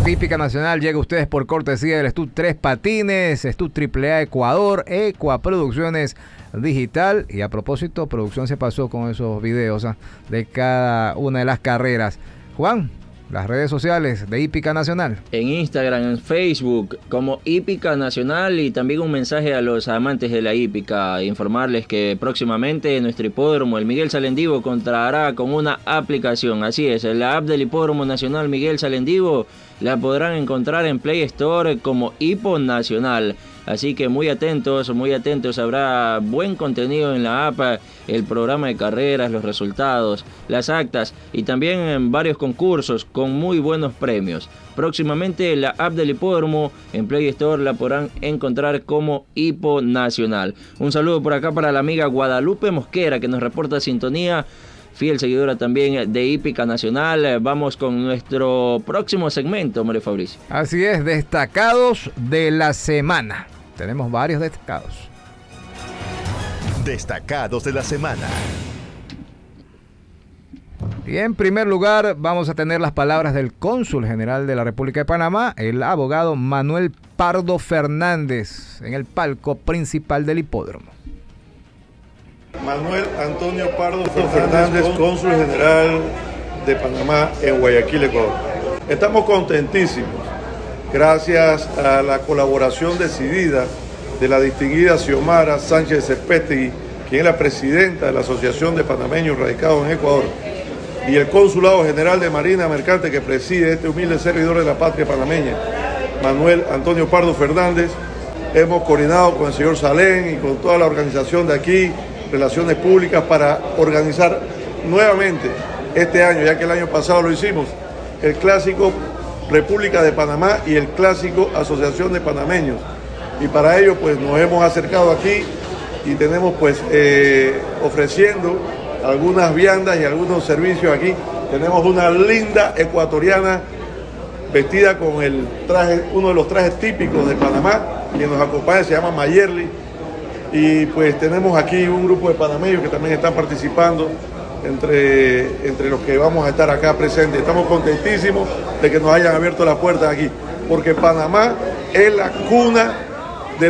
Deporte Hípica Nacional llega a ustedes por cortesía del Stud 3 Patines, Stud AAA Ecuador, Ecua Producciones Digital. Y a propósito, producción se pasó con esos videos de cada una de las carreras. Juan, las redes sociales de Hípica Nacional. En Instagram, en Facebook, como Hípica Nacional, y también un mensaje a los amantes de la hípica, informarles que próximamente nuestro hipódromo, el Miguel Salendivo, contará con una aplicación. Así es, la app del Hipódromo Nacional Miguel Salendivo la podrán encontrar en Play Store como Hipo Nacional. Así que muy atentos, habrá buen contenido en la app, el programa de carreras, los resultados, las actas y también en varios concursos con muy buenos premios. Próximamente la app del hipódromo en Play Store la podrán encontrar como Hipo Nacional. Un saludo por acá para la amiga Guadalupe Mosquera, que nos reporta sintonía, fiel seguidora también de Hípica Nacional. Vamos con nuestro próximo segmento, Mario Fabricio. Así es, destacados de la semana. Tenemos varios destacados. Destacados de la semana. Y en primer lugar vamos a tener las palabras del cónsul general de la República de Panamá, el abogado Manuel Pardo Fernández, en el palco principal del hipódromo. Manuel Antonio Pardo Fernández, cónsul general de Panamá en Guayaquil, Ecuador. Estamos contentísimos, gracias a la colaboración decidida de la distinguida Xiomara Sánchez Cespestegui, quien es la presidenta de la Asociación de Panameños Radicados en Ecuador, y el Consulado General de Marina Mercante que preside este humilde servidor de la patria panameña, Manuel Antonio Pardo Fernández. Hemos coordinado con el señor Salén y con toda la organización de aquí, Relaciones Públicas, para organizar nuevamente este año, ya que el año pasado lo hicimos, el clásico República de Panamá y el clásico Asociación de Panameños. Y para ello pues nos hemos acercado aquí y tenemos pues ofreciendo algunas viandas y algunos servicios aquí. Tenemos una linda ecuatoriana vestida con el traje, uno de los trajes típicos de Panamá, quien nos acompaña se llama Mayerly. Y pues tenemos aquí un grupo de panameños que también están participando entre los que vamos a estar acá presentes. Estamos contentísimos de que nos hayan abierto las puertas aquí, porque Panamá es la cuna de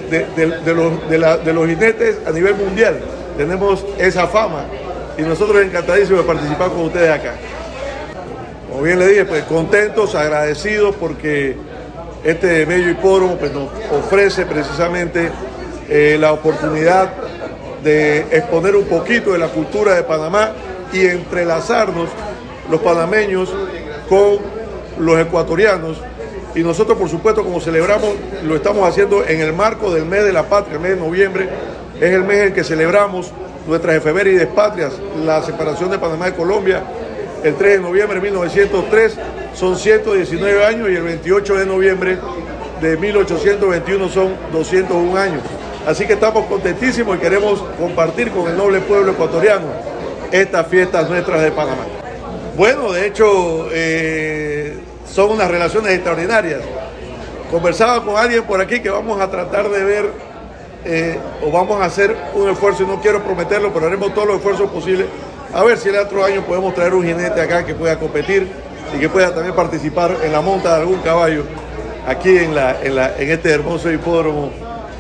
los jinetes a nivel mundial. Tenemos esa fama y nosotros encantadísimos de participar con ustedes acá. Como bien le dije, pues contentos, agradecidos, porque este bello hipódromo pues nos ofrece precisamente la oportunidad de exponer un poquito de la cultura de Panamá y entrelazarnos los panameños con los ecuatorianos. Y nosotros, por supuesto, como celebramos, lo estamos haciendo en el marco del mes de la patria, el mes de noviembre, es el mes en que celebramos nuestras efemérides patrias, la separación de Panamá de Colombia, el 3 de noviembre de 1903, son 119 años, y el 28 de noviembre de 1821 son 201 años. Así que estamos contentísimos y queremos compartir con el noble pueblo ecuatoriano estas fiestas nuestras de Panamá. Bueno, de hecho, son unas relaciones extraordinarias. Conversaba con alguien por aquí que vamos a tratar de ver, o vamos a hacer un esfuerzo, y no quiero prometerlo, pero haremos todos los esfuerzos posibles, a ver si el otro año podemos traer un jinete acá que pueda competir y que pueda también participar en la monta de algún caballo aquí en este hermoso hipódromo,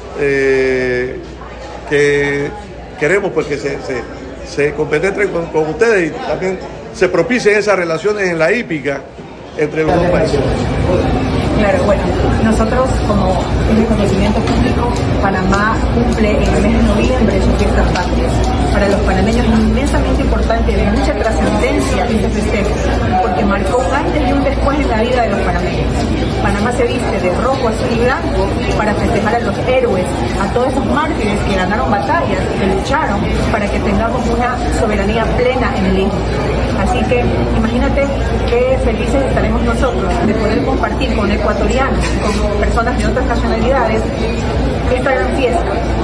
que queremos pues que se compenetren con ustedes y también se propicien esas relaciones en la hípica entre los dos países. Claro, bueno, nosotros, como es de conocimiento público, Panamá cumple en el mes de noviembre sus fiestas patrias. Para los panameños es inmensamente importante, de mucha trascendencia este festejo, porque marcó un antes y un después en la vida de los panameños. Panamá se viste de rojo, azul y blanco para festejar a los héroes, a todos esos mártires que ganaron batallas, que lucharon para que tengamos una soberanía plena en el istmo. Así que imagínate qué felices estaremos nosotros de poder compartir con ecuatorianos, con personas de otras nacionalidades, esta gran fiesta,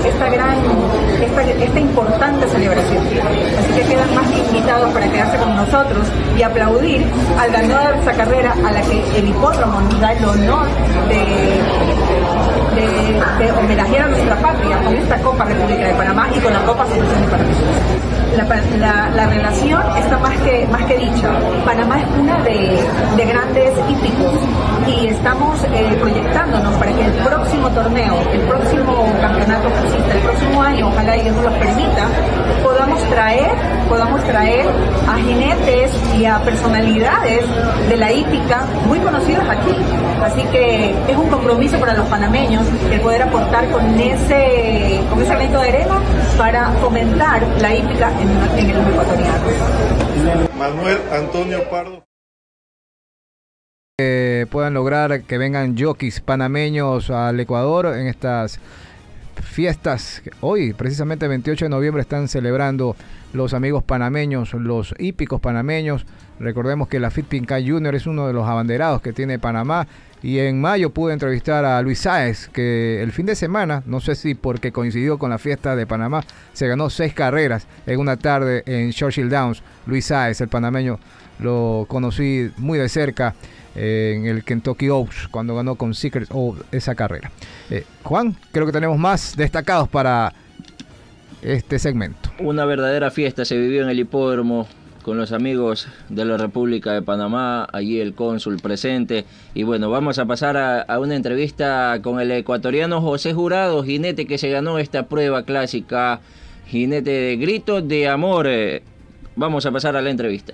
esta importante celebración. Así que quedan más que invitados para quedarse con nosotros y aplaudir al ganador de esta carrera, a la que el hipódromo nos da el honor de homenajear a nuestra patria con esta Copa República de Panamá y con la Copa Selección de Panamá. La relación está más que dicha. Panamá es una de grandes hípicos y estamos proyectándonos para que el próximo torneo, el próximo campeonato que exista, el próximo año, ojalá Dios nos lo permita, podamos traer a jinetes y a personalidades de la hípica muy conocidas aquí. Así que es un compromiso para los panameños el poder aportar con ese granito de arena para fomentar la hípica en el ecuatoriano. Manuel Antonio Pardo. Puedan lograr que vengan jockeys panameños al Ecuador en estas fiestas. Hoy, precisamente 28 de noviembre, están celebrando los amigos panameños, los hípicos panameños. Recordemos que la Fit-Pinca Junior es uno de los abanderados que tiene Panamá. Y en mayo pude entrevistar a Luis Sáez, que el fin de semana, no sé si porque coincidió con la fiesta de Panamá, se ganó 6 carreras en una tarde en Churchill Downs. Luis Sáez, el panameño, lo conocí muy de cerca en el Kentucky Oaks cuando ganó con Secret of esa carrera. Juan, creo que tenemos más destacados para este segmento. Una verdadera fiesta se vivió en el hipódromo con los amigos de la República de Panamá, allí el cónsul presente. Y bueno, vamos a pasar a una entrevista con el ecuatoriano José Jurado, jinete que se ganó esta prueba clásica, jinete de Grito de Amor. Vamos a pasar a la entrevista.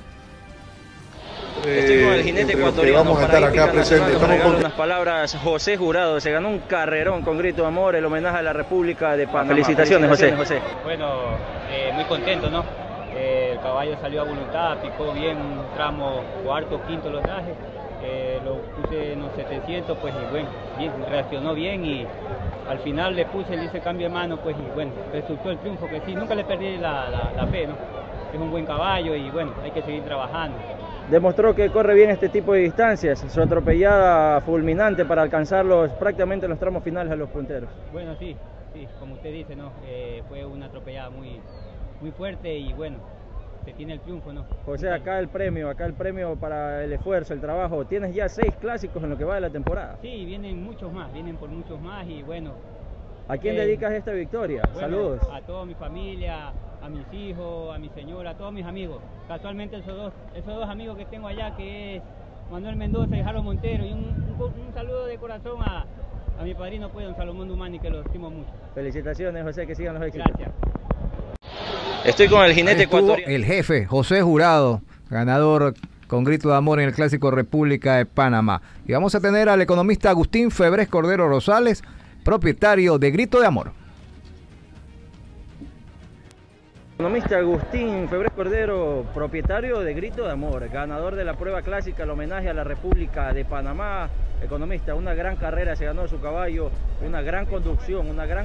Estoy con el jinete ecuatoriano. Vamos a estar acá presentes. Estamos con unas palabras. José Jurado se ganó un carrerón con Grito de Amor, el homenaje a la República de Panamá. Felicitaciones, José. Bueno, muy contento, ¿no? El caballo salió a voluntad, picó bien un tramo cuarto, quinto lo traje, lo puse en los 700, pues y bueno, bien, reaccionó bien y al final le puse ese cambio de mano, pues y bueno, resultó el triunfo, que sí, nunca le perdí la fe, ¿no? Es un buen caballo y bueno, hay que seguir trabajando. Demostró que corre bien este tipo de distancias, su atropellada fulminante para alcanzar prácticamente los tramos finales a los punteros. Bueno, sí, como usted dice, ¿no? Fue una atropellada muy fuerte y bueno, se tiene el triunfo, ¿no? José, acá el premio para el esfuerzo, el trabajo. Tienes ya 6 clásicos en lo que va de la temporada. Sí, vienen por muchos más y bueno. ¿A quién dedicas esta victoria? Bueno, saludos. A toda mi familia, a mis hijos, a mi señora, a todos mis amigos. Casualmente esos dos amigos que tengo allá, que es Manuel Mendoza y Jaro Montero, y un saludo de corazón a mi padrino, pues, don Salomón Dumani, que lo estimo mucho. Felicitaciones, José, que sigan los éxitos. Gracias. Estoy con el jinete ecuatoriano. El jefe, José Jurado, ganador con Grito de Amor en el Clásico República de Panamá. Y vamos a tener al economista Agustín Febrés Cordero Rosales, propietario de Grito de Amor. Economista Agustín Febrés Cordero, propietario de Grito de Amor, ganador de la prueba clásica, el homenaje a la República de Panamá. Economista, una gran carrera se ganó su caballo, una gran conducción.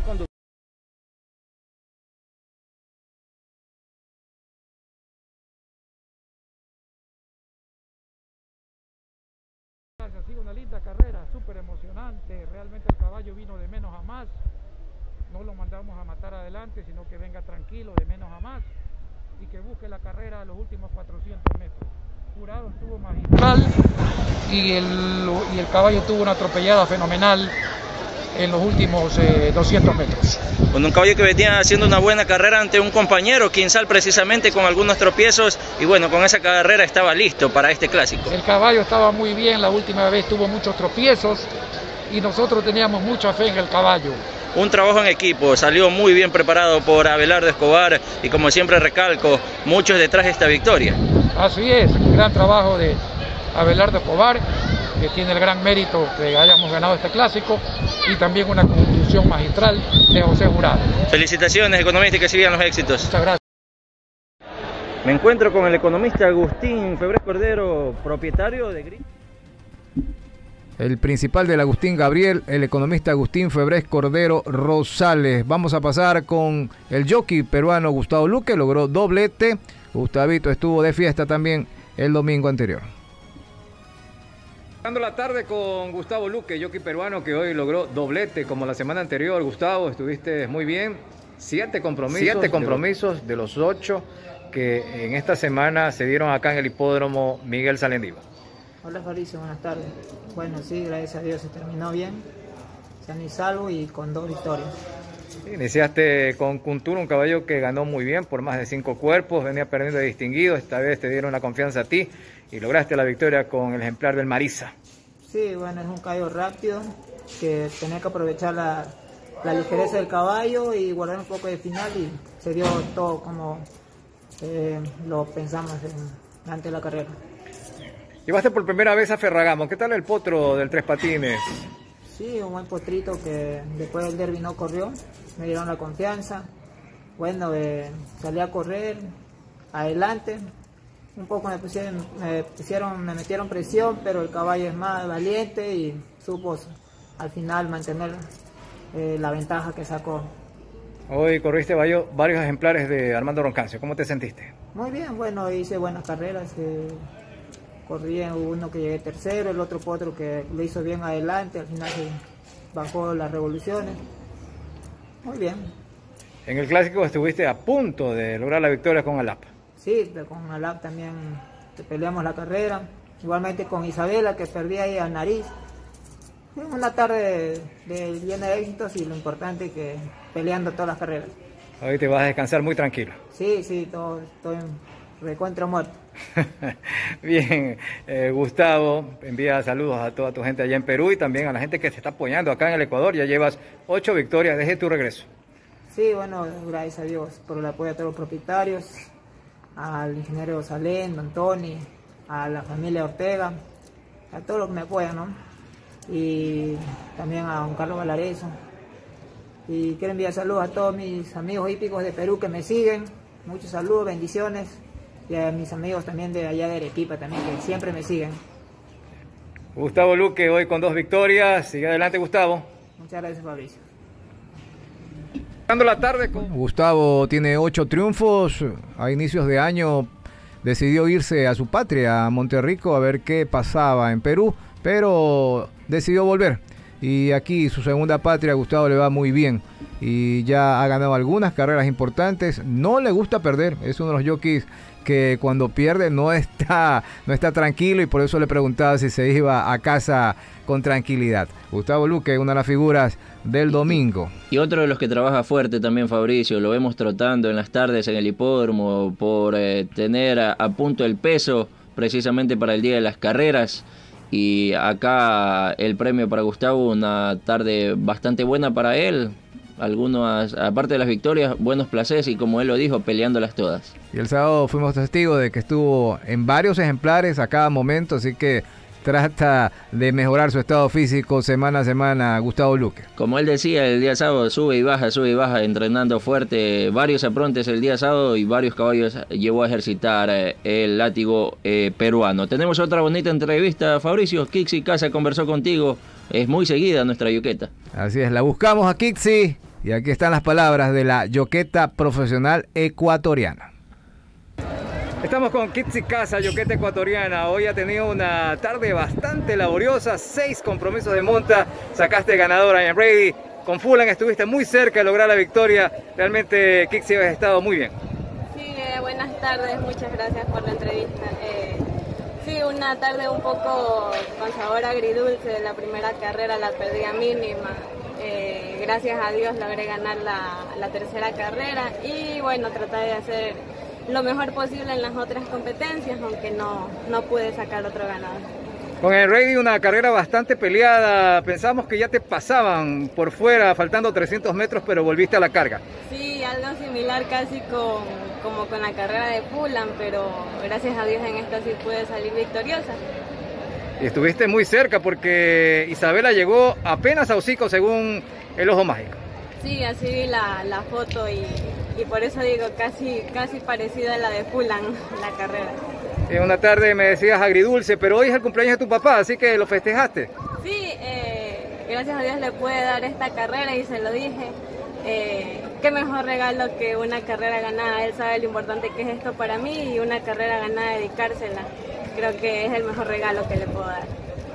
Ha sido una linda carrera, súper emocionante, realmente el caballo vino de menos a más, no lo mandamos a matar adelante, sino que venga tranquilo, de menos a más, y que busque la carrera a los últimos 400 metros. Jurado estuvo magistral y el caballo tuvo una atropellada fenomenal en los últimos 200 metros. Con un caballo que venía haciendo una buena carrera ante un compañero, Quinsal, precisamente con algunos tropiezos, y bueno, con esa carrera estaba listo para este clásico. El caballo estaba muy bien, la última vez tuvo muchos tropiezos y nosotros teníamos mucha fe en el caballo. Un trabajo en equipo, salió muy bien preparado por Abelardo Escobar y como siempre recalco, muchos detrás de esta victoria. Así es, un gran trabajo de Abelardo Escobar, que tiene el gran mérito que hayamos ganado este clásico, y también una conducción magistral de José Jurado. Felicitaciones, economista, y que sigan los éxitos. Muchas gracias. Me encuentro con el economista Agustín Febrés Cordero, propietario de Grito. El principal del Agustín Gabriel, el economista Agustín Febrés Cordero Rosales. Vamos a pasar con el jockey peruano Gustavo Luque, logró doblete. Gustavito estuvo de fiesta también el domingo anterior. Dando la tarde con Gustavo Luque, jockey peruano que hoy logró doblete como la semana anterior. Gustavo, estuviste muy bien. 7 compromisos de los 8 que en esta semana se dieron acá en el hipódromo Miguel Salendivo. Hola Fabricio, buenas tardes. Bueno, sí, gracias a Dios se terminó bien. sano y salvo y con 2 victorias. Iniciaste con Kunturu, un caballo que ganó muy bien por más de 5 cuerpos, venía perdiendo de distinguido, esta vez te dieron la confianza a ti y lograste la victoria con el ejemplar del Marisa. Sí, bueno, es un caballo rápido, que tenía que aprovechar la ligereza del caballo y guardar un poco de final y se dio todo como lo pensamos antes de la carrera. Llevaste por primera vez a Ferragamo, ¿qué tal el potro del Tres Patines? Sí, un buen potrito que después del derbi no corrió, me dieron la confianza, bueno, salí a correr, adelante, un poco me metieron presión, pero el caballo es más valiente y supo al final mantener la ventaja que sacó. Hoy corriste varios ejemplares de Armando Roncancio, ¿cómo te sentiste? Muy bien, bueno, hice buenas carreras, corrí en uno que llegué tercero, el otro potro que lo hizo bien adelante, al final se bajó las revoluciones, muy bien. En el clásico estuviste a punto de lograr la victoria con Alap. Sí, con Alap también peleamos la carrera, igualmente con Isabela que perdí ahí al nariz. Una tarde llena de éxitos y lo importante es que peleando todas las carreras. Hoy te vas a descansar muy tranquilo. Sí, estoy recontra muerto. Bien, Gustavo, envía saludos a toda tu gente allá en Perú y también a la gente que se está apoyando acá en el Ecuador. Ya llevas 8 victorias desde tu regreso. Sí, bueno, gracias a Dios por el apoyo a todos los propietarios, al ingeniero Salén, don Tony, a la familia Ortega, a todos los que me apoyan, ¿no? Y también a don Carlos Valarezo. Y quiero enviar saludos a todos mis amigos hípicos de Perú que me siguen. Muchos saludos, bendiciones. Y a mis amigos también de allá de Arequipa también, que siempre me siguen. Gustavo Luque hoy con 2 victorias. Sigue adelante, Gustavo. Muchas gracias, Fabricio. La tarde con... Gustavo tiene 8 triunfos. A inicios de año decidió irse a su patria, a Monterrico, a ver qué pasaba en Perú, pero decidió volver. Y aquí, su segunda patria, a Gustavo le va muy bien. Y ya ha ganado algunas carreras importantes. No le gusta perder. Es uno de los jockeys que cuando pierde no está tranquilo, y por eso le preguntaba si se iba a casa con tranquilidad. Gustavo Luque, una de las figuras del domingo. Y otro de los que trabaja fuerte también, Fabricio, lo vemos trotando en las tardes en el hipódromo por tener a punto el peso precisamente para el día de las carreras. Y acá el premio para Gustavo, una tarde bastante buena para él. Algunos, aparte de las victorias, buenos placeres y, como él lo dijo, peleándolas todas. Y el sábado fuimos testigos de que estuvo en varios ejemplares a cada momento, así que trata de mejorar su estado físico semana a semana, Gustavo Luque. Como él decía, el día sábado sube y baja, entrenando fuerte, varios aprontes el día sábado y varios caballos llevó a ejercitar el látigo peruano. Tenemos otra bonita entrevista, Fabricio. Kixi Casa conversó contigo, es muy seguida nuestra yoqueta. Así es, la buscamos a Kixi y aquí están las palabras de la yoqueta profesional ecuatoriana. Estamos con Kixi Casa, yoqueta ecuatoriana. Hoy ha tenido una tarde bastante laboriosa, 6 compromisos de monta, sacaste ganadora en Brady. Con Fulham estuviste muy cerca de lograr la victoria. Realmente, Kixi, has estado muy bien. Sí, buenas tardes, muchas gracias por la entrevista. Sí, una tarde un poco con sabor agridulce. La primera carrera la perdí a mínima. Gracias a Dios logré ganar la tercera carrera y bueno, traté de hacer lo mejor posible en las otras competencias, aunque no pude sacar otro ganador. Con el Rady una carrera bastante peleada, pensamos que ya te pasaban por fuera, faltando 300 metros, pero volviste a la carga. Sí, algo similar casi como con la carrera de Fulham, pero gracias a Dios en esta sí pude salir victoriosa. Y estuviste muy cerca porque Isabela llegó apenas a hocico según el ojo mágico. Sí, así vi la foto y por eso digo casi parecida a la de Fulham, la carrera. En una tarde me decías agridulce, pero hoy es el cumpleaños de tu papá, así que lo festejaste. Sí, gracias a Dios le pude dar esta carrera y se lo dije. Qué mejor regalo que una carrera ganada. Él sabe lo importante que es esto para mí y una carrera ganada, dedicársela. Creo que es el mejor regalo que le puedo dar.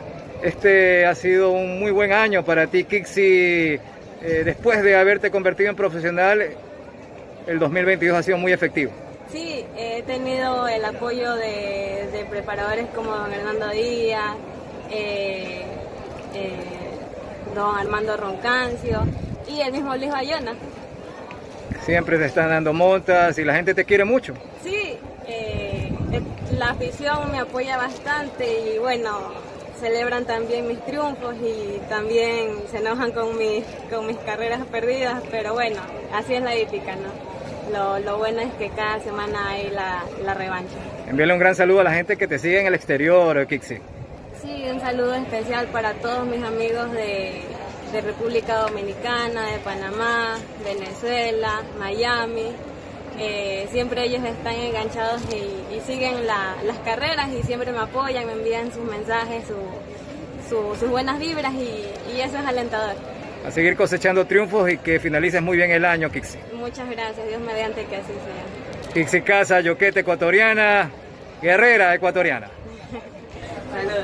Este ha sido un muy buen año para ti, Kixi. Después de haberte convertido en profesional, el 2022 ha sido muy efectivo. Sí, he tenido el apoyo de preparadores como don Hernando Díaz, don Armando Roncancio y el mismo Luis Bayona. Siempre te están dando montas y la gente te quiere mucho. Sí, la afición me apoya bastante y bueno, celebran también mis triunfos y también se enojan con mis carreras perdidas, pero bueno, así es la hípica, ¿no? Lo bueno es que cada semana hay la revancha. Envíale un gran saludo a la gente que te sigue en el exterior, Kixi. Sí, un saludo especial para todos mis amigos de República Dominicana, de Panamá, Venezuela, Miami. Siempre ellos están enganchados y siguen las carreras y siempre me apoyan, me envían sus mensajes, sus buenas vibras y eso es alentador. A seguir cosechando triunfos y que finalices muy bien el año, Kixi. Muchas gracias, Dios mediante que así sea. Kixi Casa, yoqueta ecuatoriana, guerrera ecuatoriana. Saludos.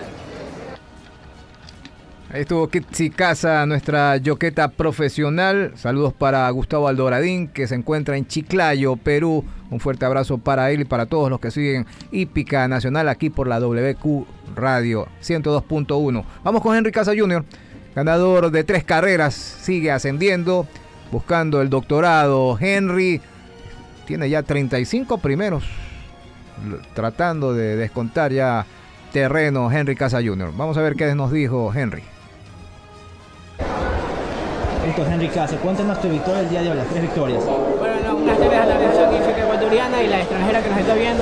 Ahí estuvo Kixi Casa, nuestra yoqueta profesional. Saludos para Gustavo Aldoradín, que se encuentra en Chiclayo, Perú. Un fuerte abrazo para él y para todos los que siguen Hípica Nacional aquí por la WQ Radio 102.1. Vamos con Henry Casa Jr., ganador de 3 carreras, sigue ascendiendo, buscando el doctorado. Henry tiene ya 35 primeros, tratando de descontar ya terreno Henry Casa Jr. Vamos a ver qué nos dijo Henry. Henry Casa, cuéntanos tu victoria el día de hoy, las 3 victorias. Bueno, una historia de la Organización Hípica Ecuatoriana y la extranjera que nos está viendo.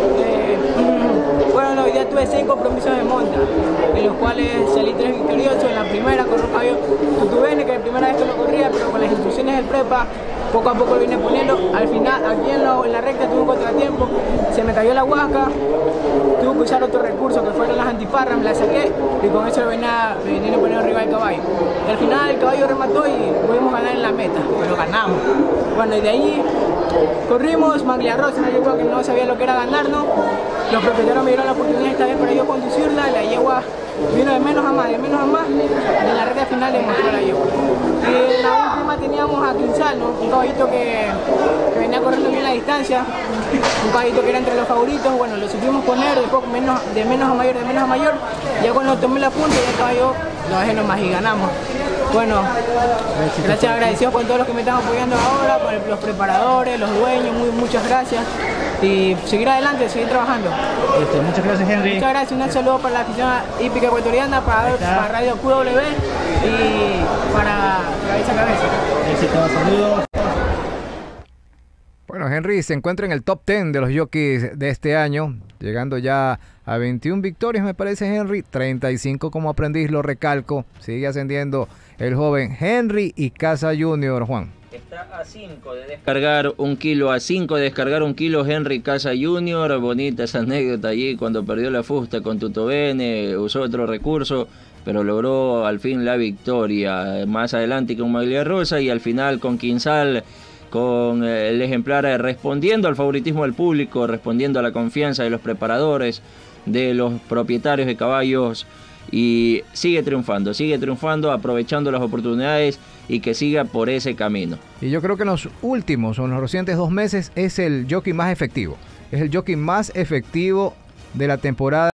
Bueno, hoy día tuve 6 compromisos de monta, de los cuales salí 3 victoriosos. En la primera corrió un caballo Tutubene, que la primera vez que lo corría, pero con las instrucciones del prepa, poco a poco lo vine poniendo. Al final, aquí en la recta tuve un contratiempo, se me cayó la huasca, tuve que usar otro recurso que fueron las antifarras, me la saqué y con eso me vine poniendo arriba del caballo. Y al final el caballo remató y pudimos ganar en la meta, pero ganamos. Bueno, y de ahí corrimos, Magliarrosa, una yegua que no sabía lo que era ganarnos. Los propietarios me dieron la oportunidad esta vez para yo conducirla, la yegua vino de menos a más, y en la recta final demostró la yegua. Y en la última teníamos a Quinsal, ¿no? Un caballito que venía corriendo bien la distancia, un caballito que era entre los favoritos. Bueno, lo supimos poner de menos a mayor, ya cuando tomé la punta ya el caballo lo dejé nomás y ganamos. Bueno, gracias, agradecido con todos los que me están apoyando ahora, con los preparadores, los dueños, muchas gracias. Y seguir adelante, seguir trabajando. Muchas gracias, Henry. Muchas gracias, un saludo para la afición hípica ecuatoriana, para Radio QW y para Cabeza a Cabeza. Éxito, saludos. Bueno, Henry se encuentra en el top 10 de los jockeys de este año, llegando ya a 21 victorias, me parece, Henry, 35 como aprendiz, lo recalco. Sigue ascendiendo el joven Henry y Casa Jr., Juan. Está a 5 de descargar un kilo, Henry Casa Jr. Bonita esa anécdota allí cuando perdió la fusta con Tutubene, usó otro recurso, pero logró al fin la victoria. Más adelante con Magliarrosa y al final con Quinsal, con el ejemplar respondiendo al favoritismo del público, respondiendo a la confianza de los preparadores, de los propietarios de caballos, y sigue triunfando, aprovechando las oportunidades y que siga por ese camino. Y yo creo que en los últimos o en los recientes 2 meses es el jockey más efectivo, de la temporada.